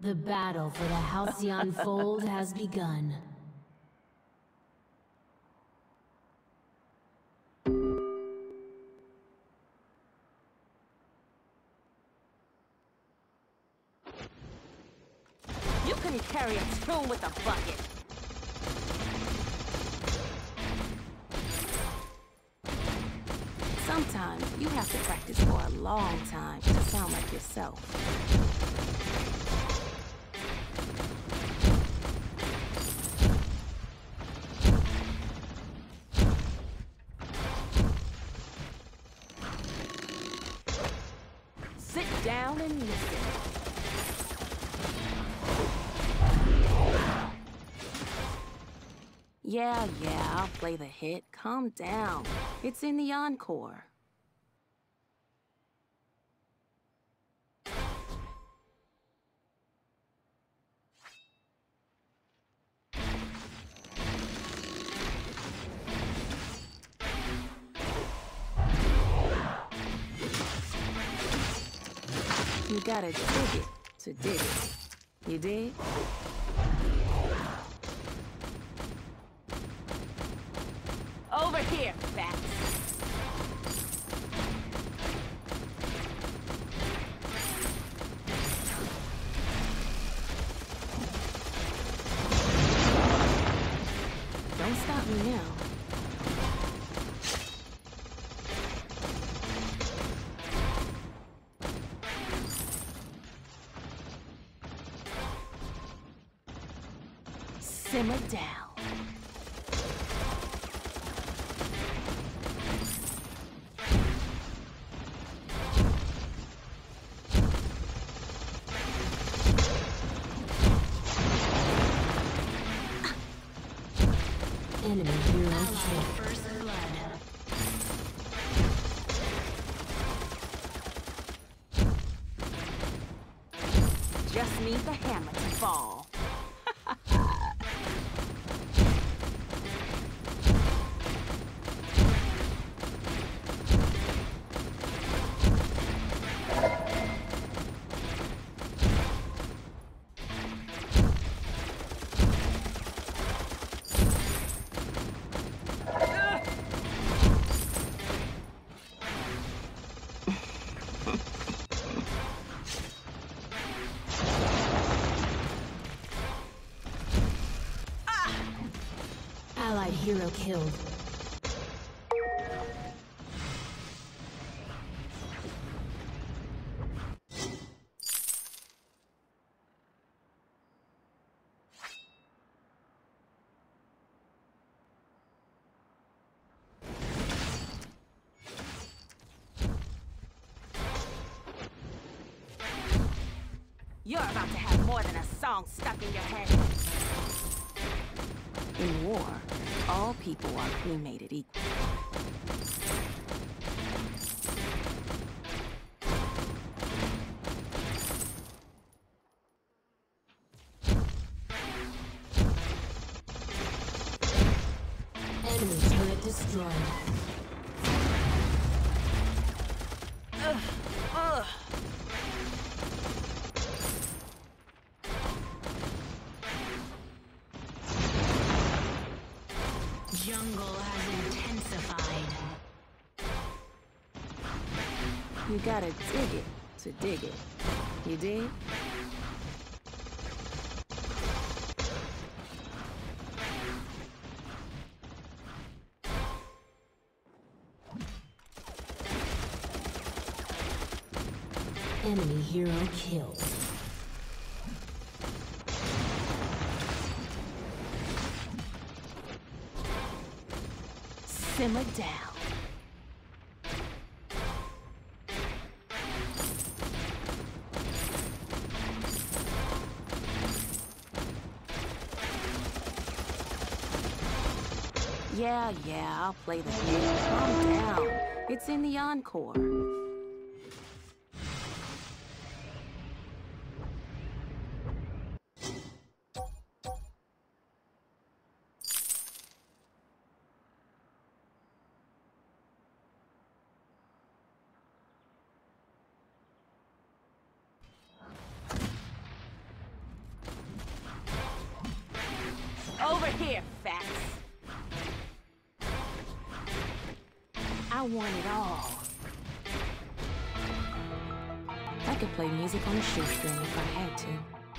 The battle for the Halcyon Fold has begun. You couldn't carry a tune with a bucket. Sometimes you have to practice for a long time to sound like yourself. Sit down and listen. Yeah, I'll play the hit. Calm down. It's in the encore. You gotta dig it to dig it. You dig? Over here, Bats. Don't stop me now. Simmer down. Enemy hero killed. First blood. Just need the hammer to fall. Allied hero killed. You're about to have more than a song stuck in your head. In war, all people are cremated equal. Enemy turret destroyed. Jungle has intensified. You gotta dig it to dig it. You dig? Enemy hero killed. Simmer down. Yeah, I'll play the game. Calm down. It's in the encore. want it all. I could play music on a shoestring if I had to.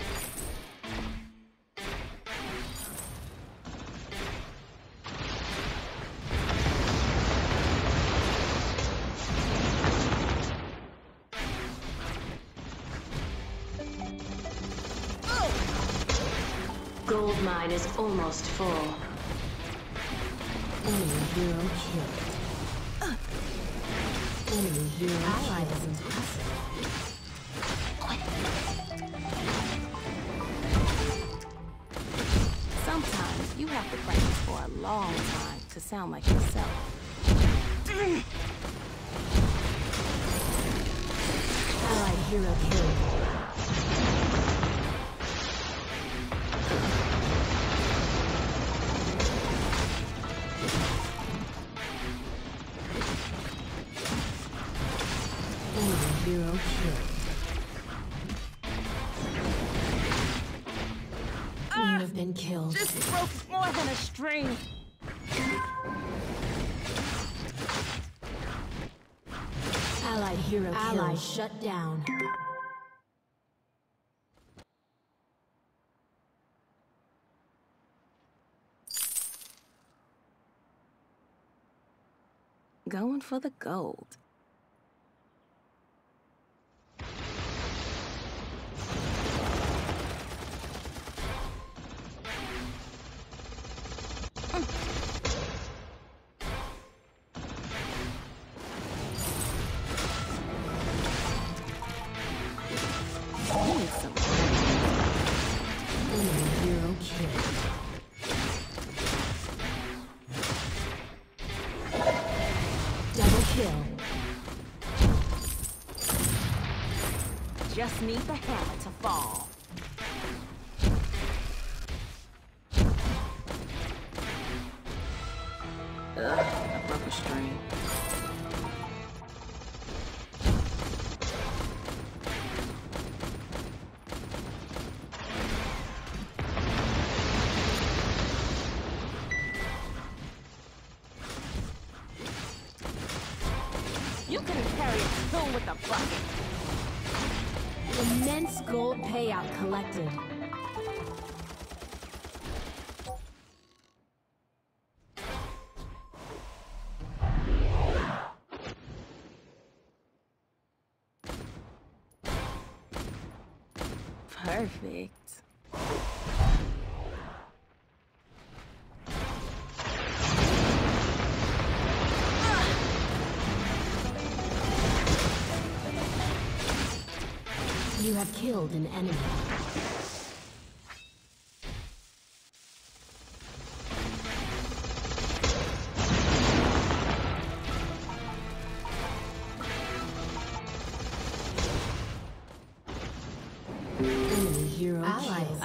Gold mine is almost full. Enemy hero killed. Enemy hero ally is impressive. Sometimes you have to practice for a long time to sound like yourself. Allied hero killed. Hero killed. You have been killed. This rope is more than a string. Allied hero killed. Ally shut down. Going for the gold. Enemy hero killed. Double kill. Just need the hammer to fall. Ugh, I broke a string. You can carry a spoon with a bucket. Immense gold payout collected. Perfect. You have killed an enemy. Enemy hero killed.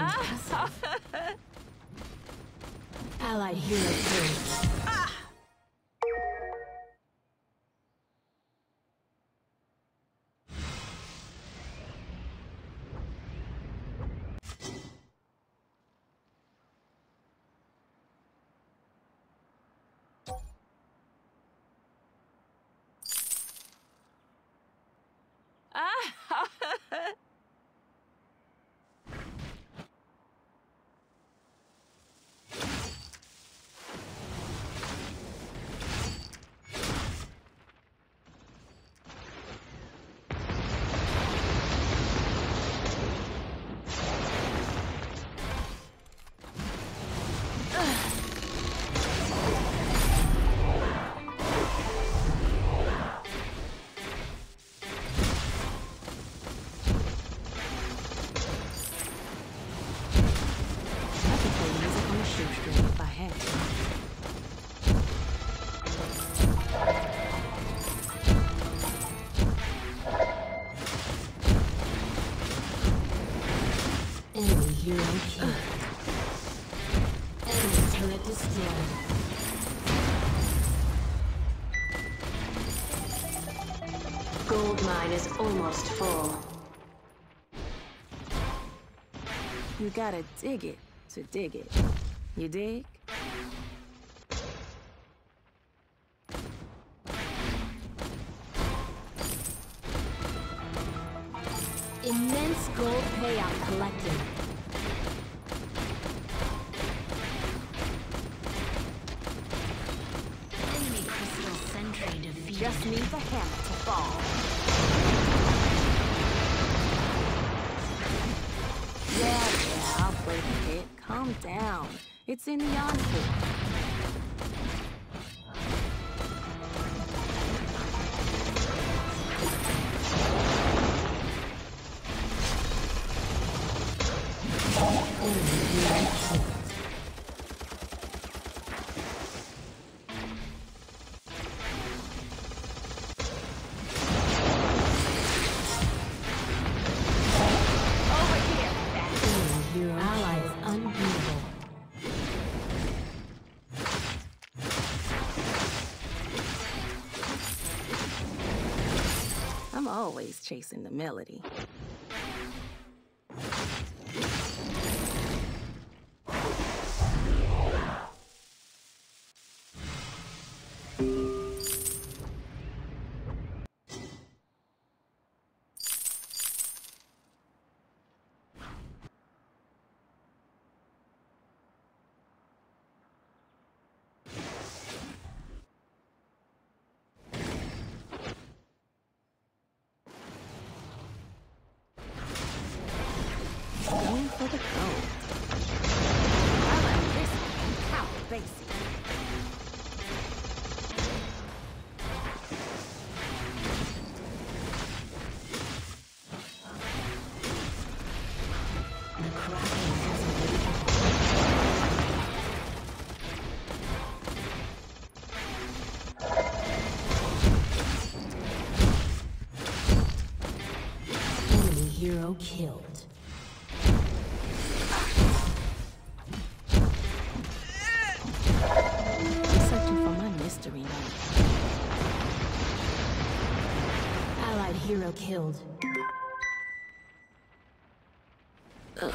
Allied hero killed. Shoestring if I had to. Enemy hero killed. Enemy turret destroyed. Gold mine is almost full. You gotta dig it to dig it. You dig? Immense gold payout collected. Enemy crystal sentry defeated. Just need the hammer to fall. Yeah, I'll play the hit. Calm down. It's in the encore. I'm always chasing the melody. Going for the gold. I like this one. How basic. The Kraken has awakened. Enemy hero killed. Allied hero killed. Ugh.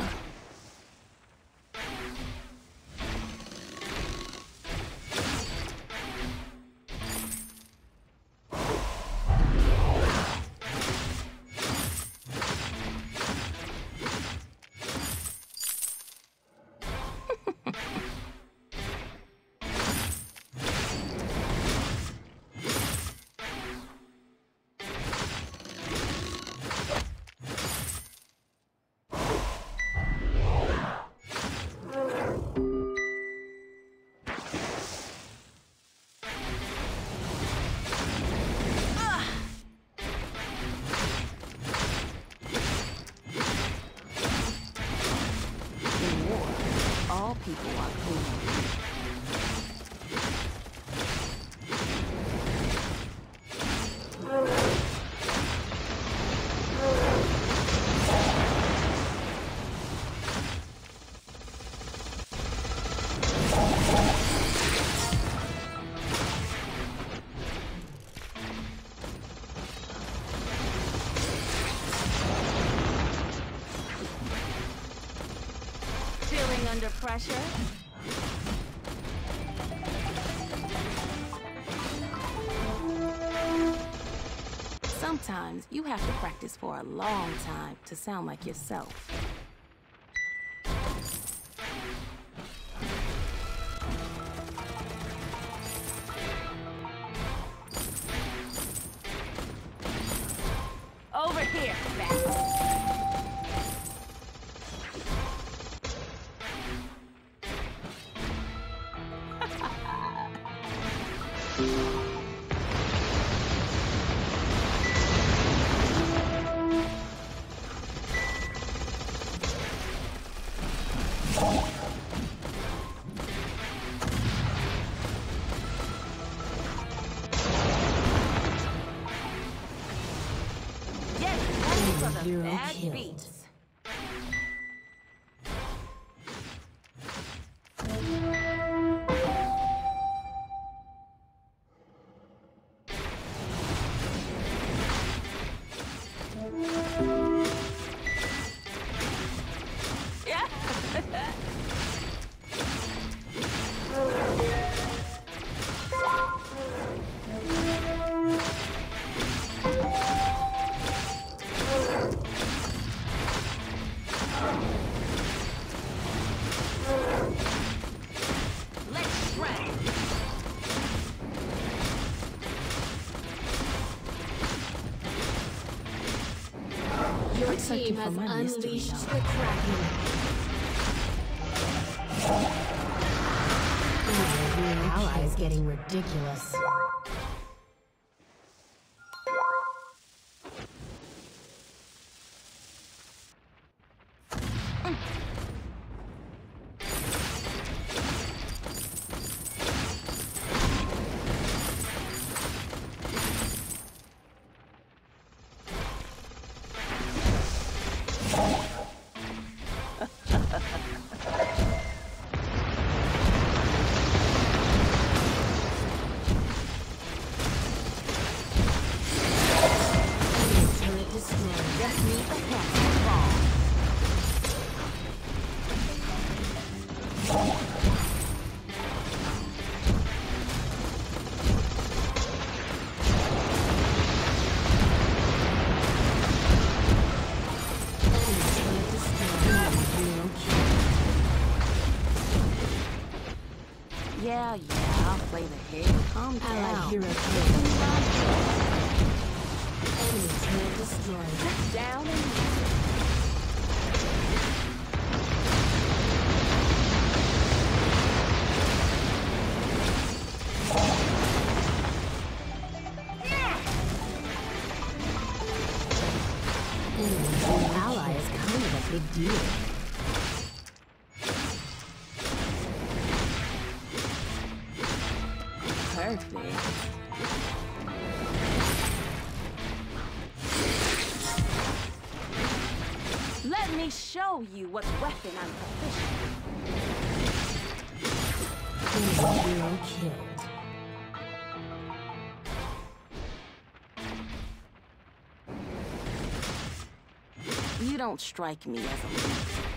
All people are cool. Feeling under pressure? Sometimes you have to practice for a long time to sound like yourself. Over here, Bat. Hero Bad killed. beats. Yeah. searching team for has my mystery unleashed note. the Kraken. Your ally is getting ridiculous. Turret destroyed. Just need a handsome ball. Turret destroyed. Hero kill. Yeah, I'll play the hit. Calm Allied down. hero kill. Enemy turret destroyed. Down and Your ally is kind of a big deal. perfect. Let me show you what weapon I'm proficient. Enemy hero killed. You don't strike me as a weak.